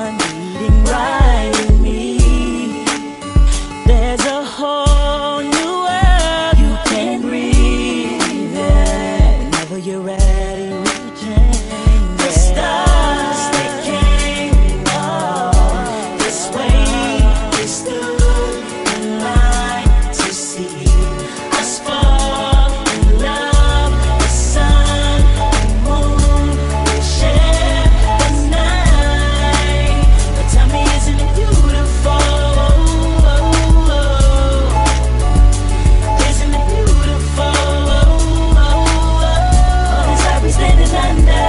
one beating right in me. There's a whole new world you can breathe in. Whenever you're ready, reaching the stars, they came all this way. They stood in line to see us fall in love. The sun and moon will share the night. But tell me, isn't it beautiful? Isn't it beautiful? It's like we standing under.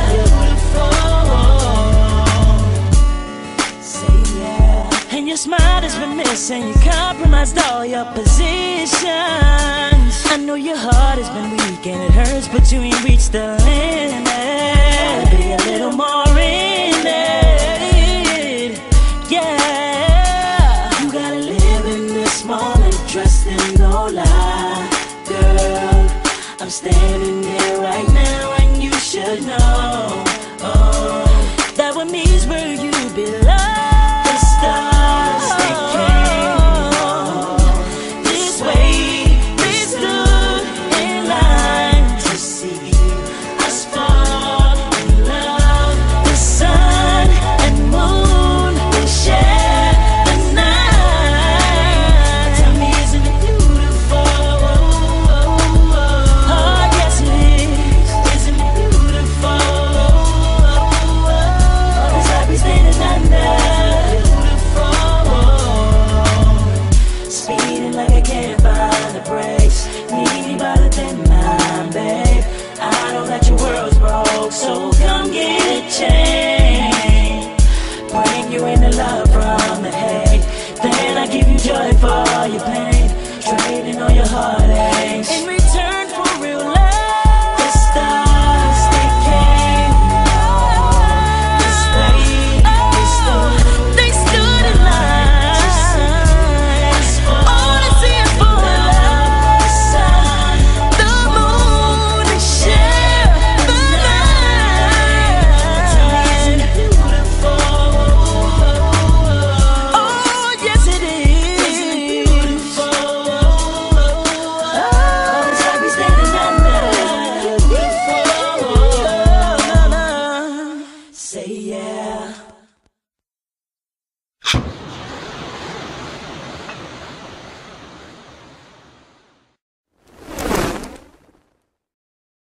Beautiful. Say yeah. And your smile has been missing. You compromised all your positions. I know your heart has been weak and it hurts, but you ain't reached the limit. Be a little more in it. Yeah. You gotta live in this moment, trust in no lie. Girl, I'm standing here right now and you should know that with me is where you belong.